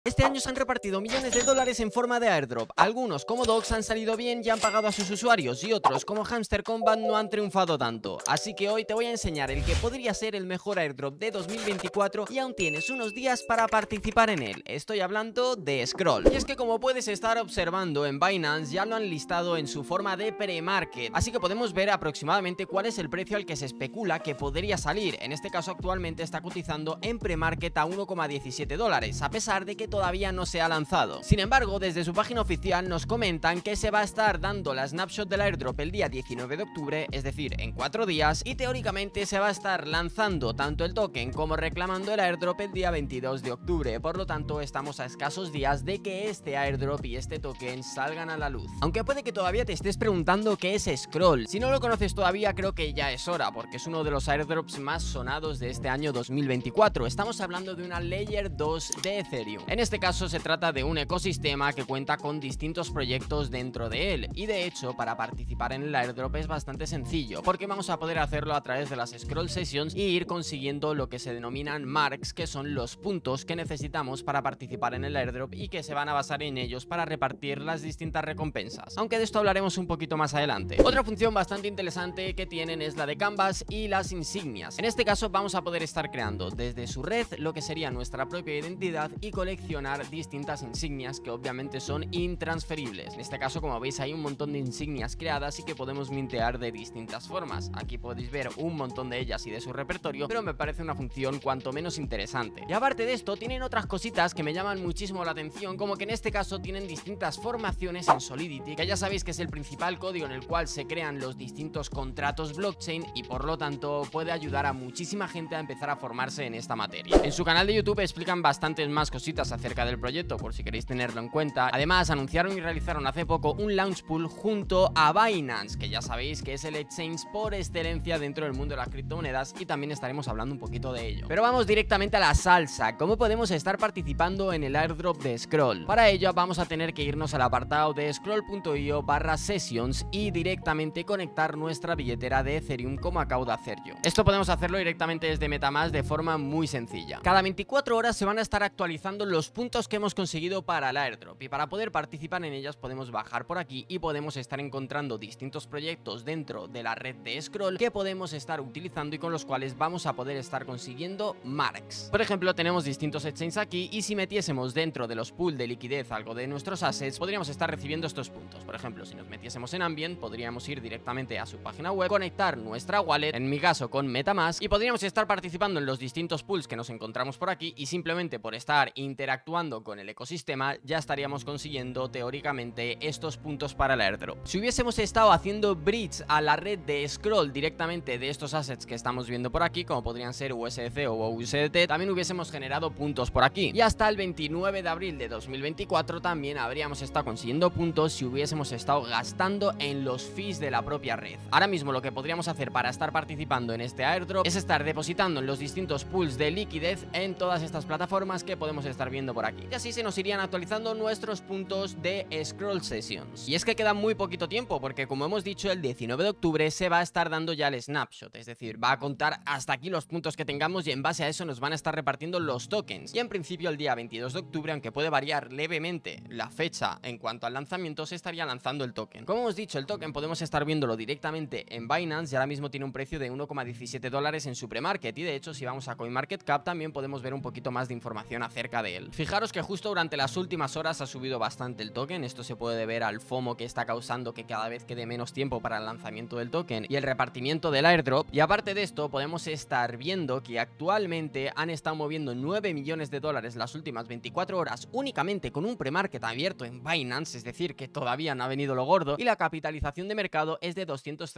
Este año se han repartido millones de dólares en forma de airdrop. Algunos, como Dogs, han salido bien y han pagado a sus usuarios, y otros, como Hamster Combat, no han triunfado tanto. Así que hoy te voy a enseñar el que podría ser el mejor airdrop de 2024 y aún tienes unos días para participar en él. Estoy hablando de Scroll. Y es que, como puedes estar observando en Binance, ya lo han listado en su forma de pre-market, así que podemos ver aproximadamente cuál es el precio al que se especula que podría salir. En este caso, actualmente está cotizando en pre-market a 1,17 dólares, a pesar de que todavía no se ha lanzado. Sin embargo, desde su página oficial nos comentan que se va a estar dando la snapshot del airdrop el día 19 de octubre, es decir, en 4 días, y teóricamente se va a estar lanzando tanto el token como reclamando el airdrop el día 22 de octubre. Por lo tanto, estamos a escasos días de que este airdrop y este token salgan a la luz. Aunque puede que todavía te estés preguntando qué es Scroll. Si no lo conoces todavía, creo que ya es hora, porque es uno de los airdrops más sonados de este año 2024. Estamos hablando de una Layer 2 de Ethereum. En este caso se trata de un ecosistema que cuenta con distintos proyectos dentro de él, y de hecho para participar en el airdrop es bastante sencillo, porque vamos a poder hacerlo a través de las Scroll Sessions y ir consiguiendo lo que se denominan marks, que son los puntos que necesitamos para participar en el airdrop y que se van a basar en ellos para repartir las distintas recompensas, aunque de esto hablaremos un poquito más adelante. Otra función bastante interesante que tienen es la de Canvas y las insignias. En este caso vamos a poder estar creando desde su red lo que sería nuestra propia identidad y coleccionar distintas insignias que obviamente son intransferibles. En este caso, como veis, hay un montón de insignias creadas y que podemos mintear de distintas formas. Aquí podéis ver un montón de ellas y de su repertorio, pero me parece una función cuanto menos interesante. Y aparte de esto, tienen otras cositas que me llaman muchísimo la atención, como que en este caso tienen distintas formaciones en Solidity, que ya sabéis que es el principal código en el cual se crean los distintos contratos blockchain, y por lo tanto puede ayudar a muchísima gente a empezar a formarse en esta materia. En su canal de YouTube explican bastantes más cositas acerca del proyecto, por si queréis tenerlo en cuenta. Además, anunciaron y realizaron hace poco un launch pool junto a Binance, que ya sabéis que es el exchange por excelencia dentro del mundo de las criptomonedas, y también estaremos hablando un poquito de ello. Pero vamos directamente a la salsa. ¿Cómo podemos estar participando en el airdrop de Scroll? Para ello vamos a tener que irnos al apartado de scroll.io/sessions y directamente conectar nuestra billetera de Ethereum, como acabo de hacer yo. Esto podemos hacerlo directamente desde MetaMask de forma muy sencilla. Cada 24 horas se van a estar actualizando los puntos que hemos conseguido para el airdrop, y para poder participar en ellas podemos bajar por aquí y podemos estar encontrando distintos proyectos dentro de la red de Scroll que podemos estar utilizando y con los cuales vamos a poder estar consiguiendo marks. Por ejemplo, tenemos distintos exchanges aquí, y si metiésemos dentro de los pools de liquidez algo de nuestros assets, podríamos estar recibiendo estos puntos. Por ejemplo, si nos metiésemos en Ambient, podríamos ir directamente a su página web, conectar nuestra wallet, en mi caso con MetaMask, y podríamos estar participando en los distintos pools que nos encontramos por aquí, y simplemente por estar interactuando con el ecosistema ya estaríamos consiguiendo teóricamente estos puntos para el airdrop. Si hubiésemos estado haciendo bridge a la red de Scroll directamente de estos assets que estamos viendo por aquí, como podrían ser USDC o USDT, también hubiésemos generado puntos por aquí, y hasta el 29 de abril de 2024 también habríamos estado consiguiendo puntos si hubiésemos estado gastando en los fees de la propia red. Ahora mismo lo que podríamos hacer para estar participando en este airdrop es estar depositando en los distintos pools de liquidez en todas estas plataformas que podemos estar viendo por aquí, y así se nos irían actualizando nuestros puntos de Scroll Sessions. Y es que queda muy poquito tiempo, porque como hemos dicho, el 19 de octubre se va a estar dando ya el snapshot, es decir, va a contar hasta aquí los puntos que tengamos, y en base a eso nos van a estar repartiendo los tokens. Y en principio el día 22 de octubre, aunque puede variar levemente la fecha en cuanto al lanzamiento, se estaría lanzando el token. Como hemos dicho, el token podemos estar viéndolo directamente en Binance, y ahora mismo tiene un precio de 1,17 dólares en su premarket, y de hecho si vamos a CoinMarketCap también podemos ver un poquito más de información acerca de él. Fijaros que justo durante las últimas horas ha subido bastante el token. Esto se puede deber al FOMO que está causando que cada vez quede menos tiempo para el lanzamiento del token y el repartimiento del airdrop. Y aparte de esto, podemos estar viendo que actualmente han estado moviendo 9 millones de dólares las últimas 24 horas únicamente con un premarket abierto en Binance, es decir, que todavía no ha venido lo gordo, y la capitalización de mercado es de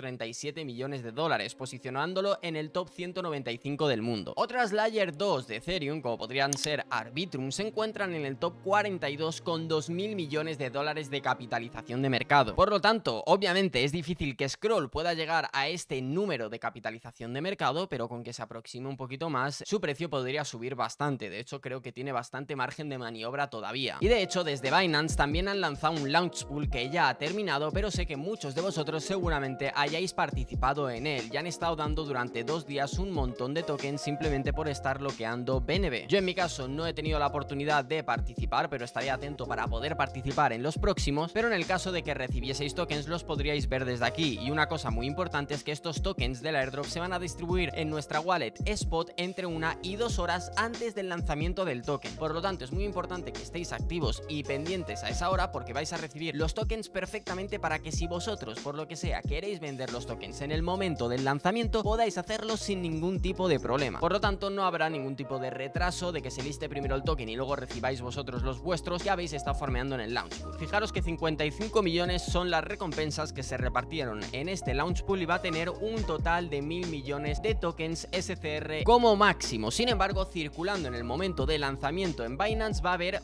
237 millones de dólares, posicionándolo en el top 195 del mundo. Otras Layer 2 de Ethereum, como podrían ser Arbitrum, se encuentran en el top 42 con 2.000 millones de dólares de capitalización de mercado. Por lo tanto, obviamente es difícil que Scroll pueda llegar a este número de capitalización de mercado, pero con que se aproxime un poquito más, su precio podría subir bastante. De hecho, creo que tiene bastante margen de maniobra todavía. Y de hecho, desde Binance también han lanzado un launch pool que ya ha terminado, pero sé que muchos de vosotros seguramente hayáis participado en él y han estado dando durante 2 días un montón de tokens simplemente por estar bloqueando BNB. Yo en mi caso no he tenido la oportunidad posibilidad de participar, pero estaré atento para poder participar en los próximos. Pero en el caso de que recibieseis tokens, los podríais ver desde aquí. Y una cosa muy importante es que estos tokens del airdrop se van a distribuir en nuestra wallet Spot entre 1 y 2 horas antes del lanzamiento del token. Por lo tanto, es muy importante que estéis activos y pendientes a esa hora, porque vais a recibir los tokens perfectamente para que si vosotros, por lo que sea, queréis vender los tokens en el momento del lanzamiento, podáis hacerlo sin ningún tipo de problema. Por lo tanto, no habrá ningún tipo de retraso de que se liste primero el token y luego recibáis vosotros los vuestros que habéis estado farmeando en el launch pool. Fijaros que 55 millones son las recompensas que se repartieron en este launch pool y va a tener un total de 1000 millones de tokens SCR como máximo. Sin embargo, circulando en el momento de lanzamiento en Binance va a haber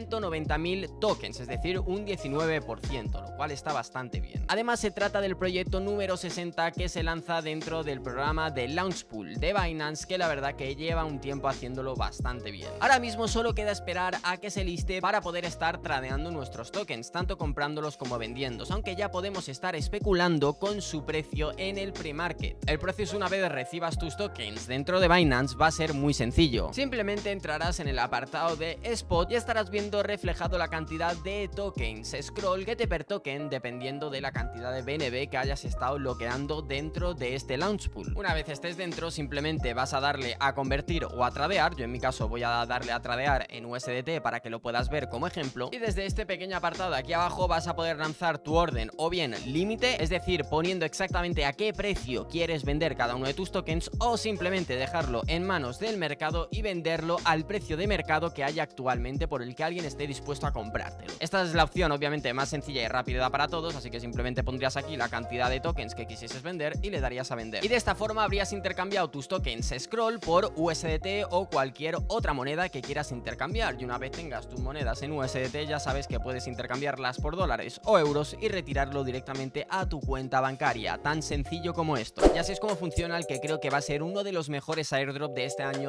190.000 tokens, es decir, un 19%, lo cual está bastante bien. Además, se trata del proyecto número 60 que se lanza dentro del programa de Launch Pool de Binance, que la verdad que lleva un tiempo haciéndolo bastante bien. Ahora mismo solo queda esperar a que se liste para poder estar tradeando nuestros tokens, tanto comprándolos como vendiéndolos, aunque ya podemos estar especulando con su precio en el pre-market. El proceso, una vez recibas tus tokens dentro de Binance, va a ser muy sencillo. Simplemente entrarás en el apartado de Spot y estarás viendo reflejado la cantidad de tokens Scroll que te per token dependiendo de la cantidad de BNB que hayas estado bloqueando dentro de este launch pool. Una vez estés dentro, simplemente vas a darle a convertir o a tradear. Yo en mi caso voy a darle a tradear en USDT para que lo puedas ver como ejemplo, y desde este pequeño apartado aquí abajo vas a poder lanzar tu orden o bien límite, es decir, poniendo exactamente a qué precio quieres vender cada uno de tus tokens, o simplemente dejarlo en manos del mercado y venderlo al precio de mercado que haya actualmente por el que alguien esté dispuesto a comprártelo. Esta es la opción obviamente más sencilla y rápida para todos, así que simplemente pondrías aquí la cantidad de tokens que quisieses vender y le darías a vender. Y de esta forma habrías intercambiado tus tokens Scroll por USDT o cualquier otra moneda que quieras intercambiar, y una vez tengas tus monedas en USDT ya sabes que puedes intercambiarlas por dólares o euros y retirarlo directamente a tu cuenta bancaria, tan sencillo como esto. Y así es como funciona el que creo que va a ser uno de los mejores airdrop de este año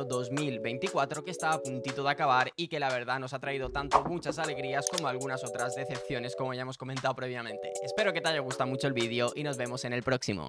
2024, que está a puntito de acabar y que la verdad nos ha traído tanto muchas alegrías como algunas otras decepciones, como ya hemos comentado previamente. Espero que te haya gustado mucho el vídeo y nos vemos en el próximo.